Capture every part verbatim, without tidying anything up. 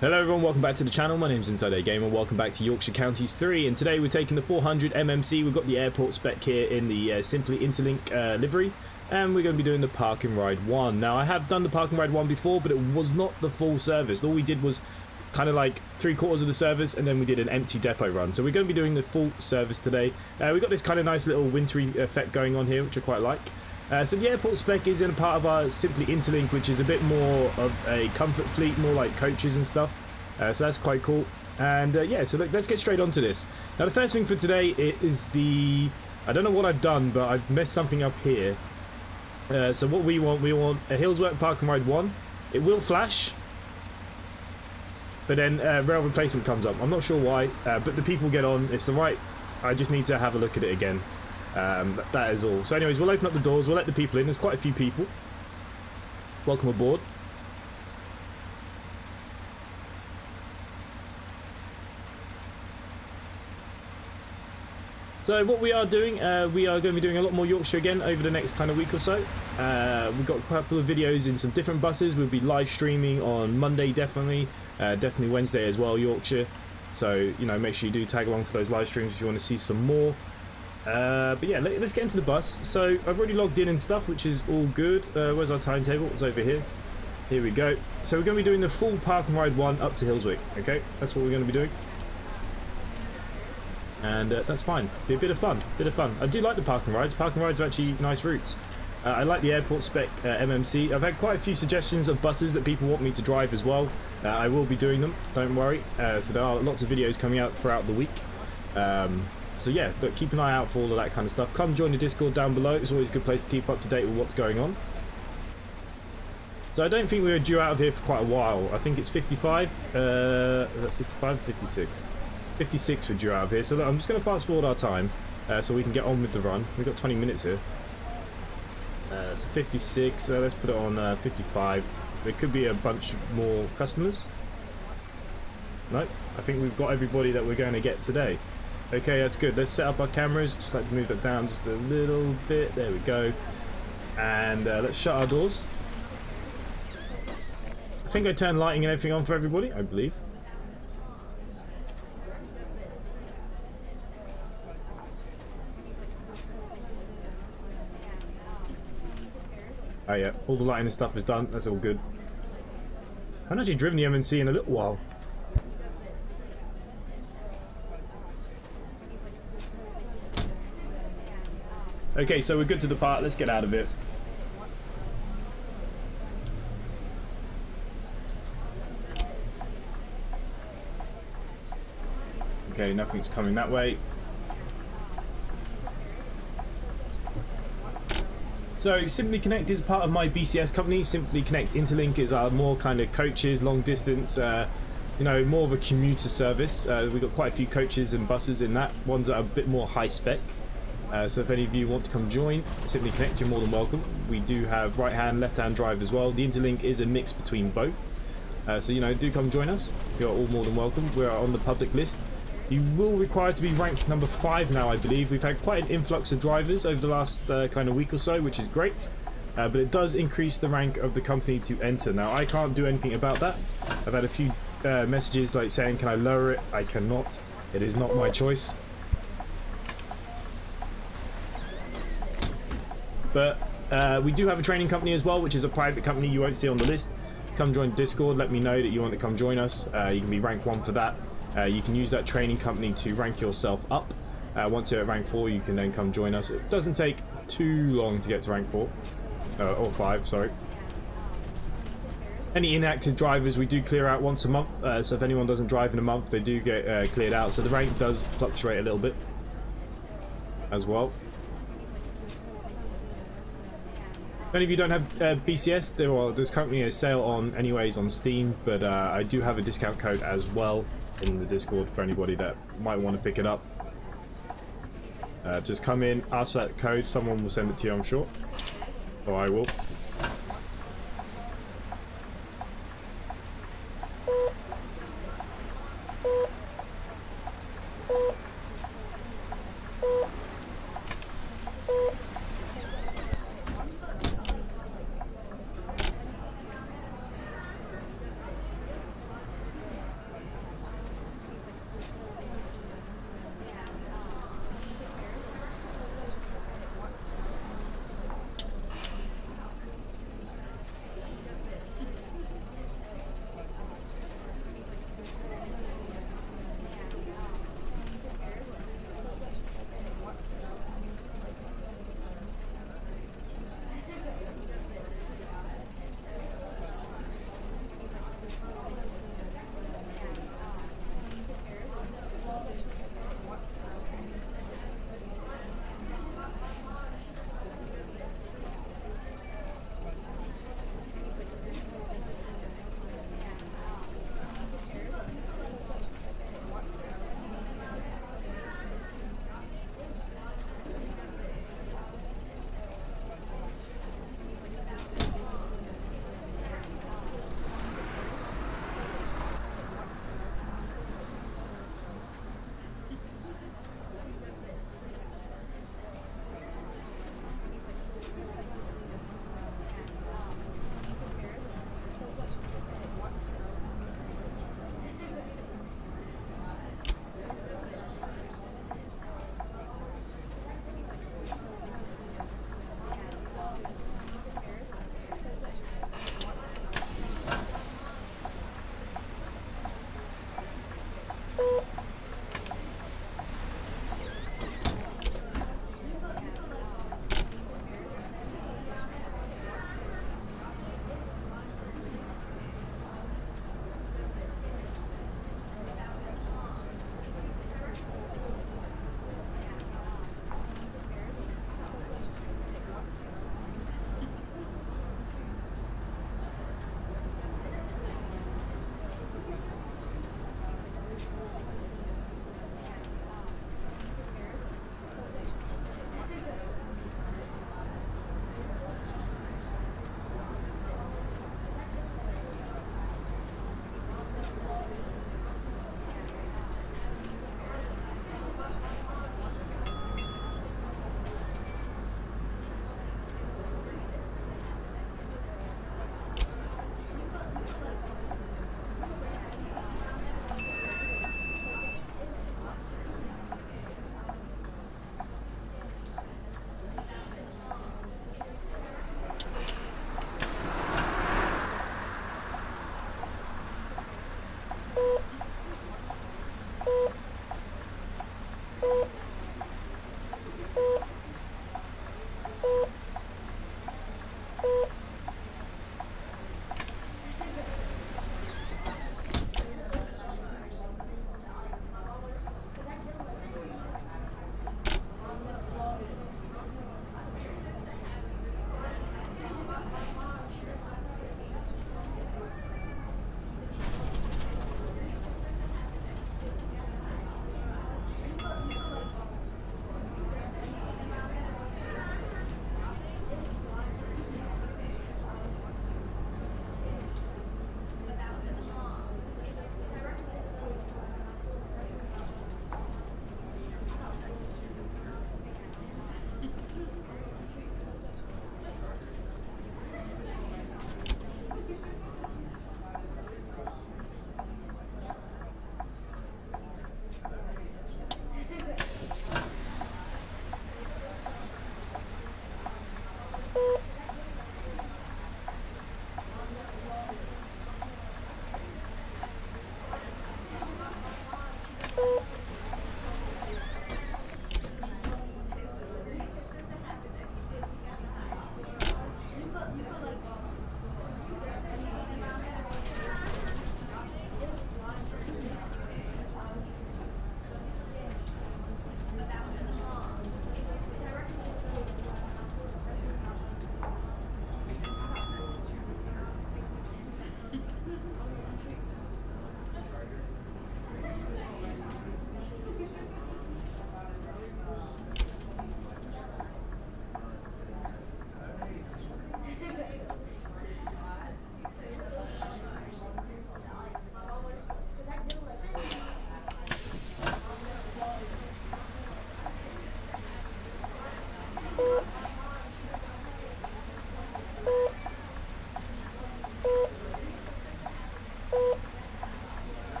Hello everyone, welcome back to the channel. My name's Inside A Gamer. Welcome back to Yorkshire Counties three, and today we're taking the four hundred M M C. We've got the airport spec here in the uh, Simply Interlink uh, livery, and we're going to be doing the Park and Ride one. Now, I have done the Park and Ride one before, but it was not the full service. All we did was kind of like three quarters of the service, and then we did an empty depot run. So we're going to be doing the full service today. Uh, we've got this kind of nice little wintry effect going on here, which I quite like. Uh, so the airport spec is in a part of our Simply Interlink, which is a bit more of a comfort fleet, more like coaches and stuff. Uh, so that's quite cool. And uh, yeah, so look, let's get straight onto this. Now the first thing for today is the... I don't know what I've done, but I've messed something up here. Uh, so what we want, we want a Hillsworth Park and Ride one. It will flash, but then uh, rail replacement comes up. I'm not sure why, uh, but the people get on. It's the right... I just need to have a look at it again. Um, that is all. So anyways, we'll open up the doors, we'll let the people in. There's quite a few people. Welcome aboard. So what we are doing, uh, we are going to be doing a lot more Yorkshire again over the next kind of week or so. Uh, we've got a couple of videos in some different buses. We'll be live streaming on Monday definitely, uh, definitely Wednesday as well, Yorkshire. So, you know, make sure you do tag along to those live streams if you want to see some more. Uh, but yeah, let, let's get into the bus. So I've already logged in and stuff, which is all good. Uh, where's our timetable? It's over here. Here we go. So we're going to be doing the full Park and Ride one up to Hillswick. Okay, that's what we're going to be doing. And uh, that's fine. Be a bit of fun, bit of fun. I do like the Park and Rides. Park and Rides are actually nice routes. Uh, I like the airport spec uh, M M C. I've had quite a few suggestions of buses that people want me to drive as well. Uh, I will be doing them, don't worry. Uh, so there are lots of videos coming out throughout the week. Um, so yeah, but keep an eye out for all of that kind of stuff. Come join the Discord down below. It's always a good place to keep up to date with what's going on. So I don't think we were due out of here for quite a while. I think it's fifty-five. Uh, is that fifty-five or fifty-six? fifty-six we're due out of here. So look, I'm just going to fast forward our time uh, so we can get on with the run. We've got twenty minutes here. Uh, so fifty-six. Uh, let's put it on uh, fifty-five. There could be a bunch more customers. No, I think we've got everybody that we're going to get today. Okay, that's good. Let's set up our cameras. Just like to move that down just a little bit. There we go. And uh, let's shut our doors. I think I turned lighting and everything on for everybody, I believe. Oh yeah, all the lighting and stuff is done. That's all good. I haven't actually driven the M M C in a little while. Okay, so we're good to depart. Let's get out of it. Okay, nothing's coming that way. So Simply Connect is part of my B C S company. Simply Connect Interlink is our more kind of coaches, long distance, uh, you know, more of a commuter service. Uh, we've got quite a few coaches and buses in that. Ones that are a bit more high spec. Uh, so if any of you want to come join Simply Connect, you're more than welcome. We do have right hand, left hand drive as well. The Interlink is a mix between both. Uh, so, you know, do come join us. You're all more than welcome. We're on the public list. You will require to be ranked number five now, I believe. We've had quite an influx of drivers over the last uh, kind of week or so, which is great. Uh, but it does increase the rank of the company to enter. Now, I can't do anything about that. I've had a few uh, messages like saying, can I lower it? I cannot. It is not my choice. But uh, we do have a training company as well, which is a private company you won't see on the list. Come join Discord. Let me know that you want to come join us. Uh, you can be rank one for that. Uh, you can use that training company to rank yourself up. Uh, once you're at rank four, you can then come join us. It doesn't take too long to get to rank four. Uh, or five, sorry. Any inactive drivers we do clear out once a month. Uh, so if anyone doesn't drive in a month, they do get uh, cleared out. So the rank does fluctuate a little bit as well. If any of you don't have uh, B C S, there are, there's currently a sale on anyways on Steam, but uh, I do have a discount code as well in the Discord for anybody that might want to pick it up. Uh, just come in, ask for that code, someone will send it to you, I'm sure. Or I will.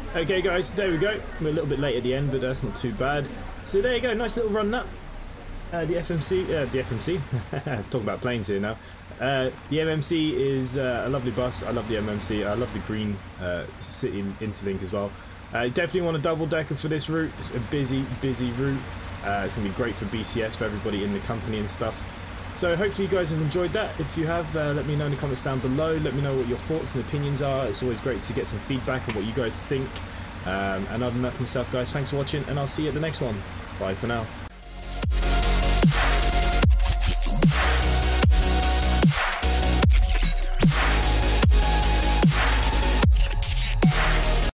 Okay guys, there we go. We're a little bit late at the end, but that's not too bad. So there you go, nice little run up. Uh, the F M C, uh, the F M C, talk about planes here now. Uh, the M M C is uh, a lovely bus. I love the M M C. I love the green uh, city interlink as well. I uh, definitely want a double decker for this route. It's a busy, busy route. Uh, it's going to be great for B C S, for everybody in the company and stuff. So hopefully you guys have enjoyed that. If you have, uh, let me know in the comments down below. Let me know what your thoughts and opinions are. It's always great to get some feedback on what you guys think. Um, and other than that, for myself, guys, thanks for watching, and I'll see you at the next one. Bye for now.